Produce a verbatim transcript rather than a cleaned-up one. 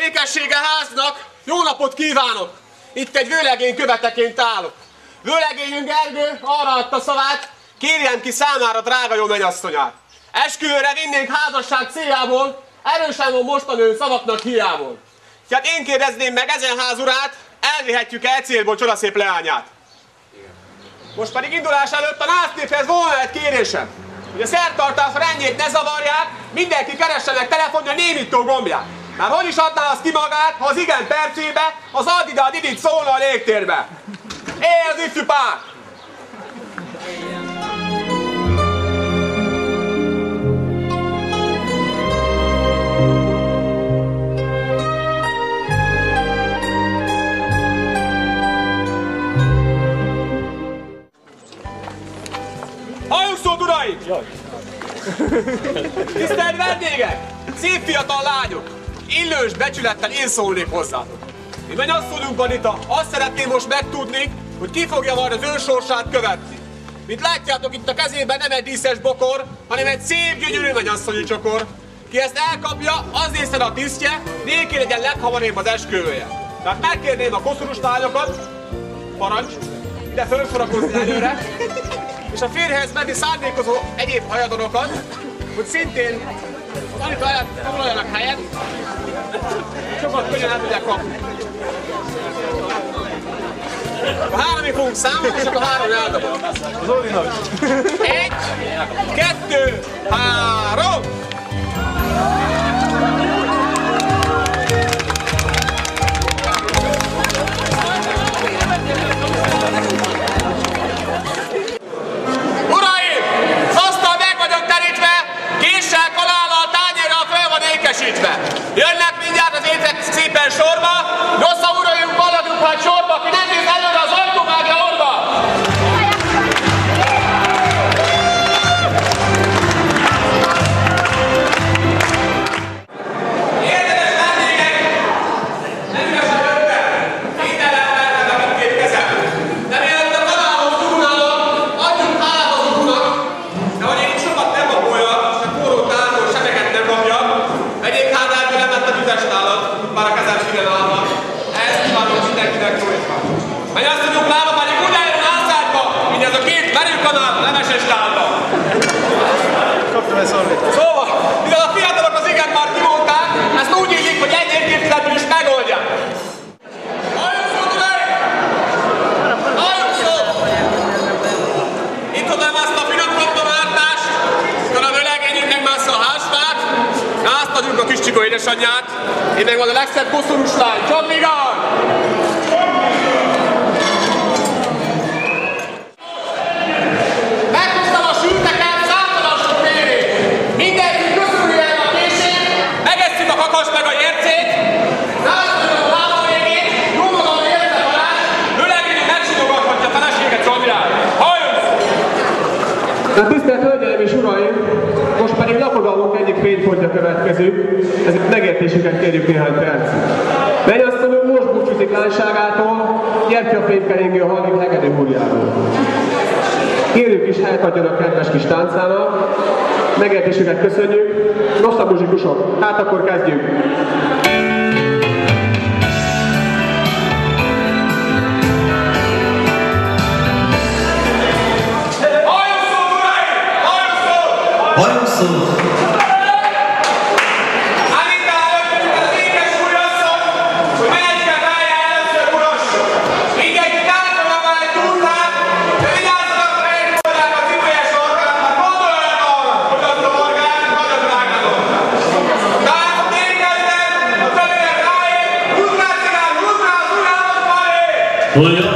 Békessége háznak, jó napot kívánok! Itt egy vőlegény követeként állok. Vőlegényünk Gergő arra adta szavát, kérjem ki számára drága jó mennyasszonyát. Esküvőre vinnénk házasság céljából, erősen van mostanő szavaknak hiából. Tehát én kérdezném meg ezen ház urát, elvihetjük el célból csodaszép leányát. Most pedig indulás előtt a násztéphez volna egy kérésem, hogy a szertartás rendjét ne zavarják, mindenki keressenek telefonja némító gombját. Már hogy is adná az ki magát, ha az igen percébe az Adida Didit szólna a légtérbe? Éj az ifjú pár! Halljuk szót, uraim! Tisztelt vendégek! Szép fiatal lányok! Illős becsülettel én szólnék hozzátok. Én mennyasszonyunk Anita, azt szeretném most megtudni, hogy ki fogja majd az ő sorsát követni. Mint látjátok, itt a kezében nem egy díszes bokor, hanem egy szép, gyönyörű mennyasszonyi csokor. Ki ezt elkapja, az részen a tisztje, néki legyen leghamarabb az esküvője. Tehát megkérném a koszorús lányokat, parancs, ide fölsorakozni előre, és a férjhez menni szándékozó egyéb hajadonokat, hogy szintén az Anita előtt foglaljanak helyet, sokat könnyen el tudják kapni. A háromig fogunk számolni, és akkor három eldobom. Az Olinak. Egy, kettő, három! Uraim! Az asztal meg vagyok terítve, késsel, kalállal, tányérral fel van ékesítve. Jönnek mindjárt az étrek szépen sorba, rossz a uraim, haladjunk majd sorba, ki nem néz előre az ajtó vágja orba! Érdemes vendégek! Nem igazán jöttek! Minden elmentek a két kezem! De mielőtt a kanálhoz dugulnának, adjunk hálát az urunak! De hogy én itt sokat nem baboljak, és a forró tárgyról sebeket nem kapjak, vegyék hát el, hogy nem lett a tüzes nálad, bár a kezem sírен állnak. Ezt kívánom mindenkinek jó éjszakát. Mennyasszonyunk lába pedig úgy álljon házádba, mint ez a két merőkanál lemeses tálba. Kaptam ezt szorvítást. Szóval, mivel a fiatalok az igen már kimondták, ezt úgy ígyik, hogy egy-egy képzeletből is megoldják. Halljuk szót, uraim! Halljuk szót! Itt adom azt a finom koptomártást, akkor a vőlegényünknek mássza a házfát, azt adjuk a kis csikó édesanyját, én meg van a legszebb koszorús lány, csak vigán! Meghoztam a sülteket, számtalan sok férét! Mindenki köszönjük el a kését, megesszük a kakas meg a jercét, rászoljuk a lába végét, jó magam érzem alá, vőlegényünk megsimogathatja a feleséget Csondrán. Halljunk! Hát tisztelt hölgyeim és uraim, most pedig lakodalmunk egyik fénypontja következő, ezért megértésüket kérjük néhány perc. Mennyasszonyunk most búcsúzik lányságától, gyertyafény keringő hallik hegedű húrjáról. Kérjük is helyet adjanak kedves kis táncának, megértésüket köszönjük. Nosza muzsikusok, hát akkor kezdjük! Halljuk szót! Anita előttünk az ékes újasszony, hogy mennyire várja először urasson. Mindenki táncolja már egy túltát, de vigyázzanak rá egy koldák a cipőjes orgán, mert gondoljanak arra, hogy az orgán nagyon drágálom. Tehát én kezdem, a többiek ráér, húzd rá cigán, húzd rá az urának felé!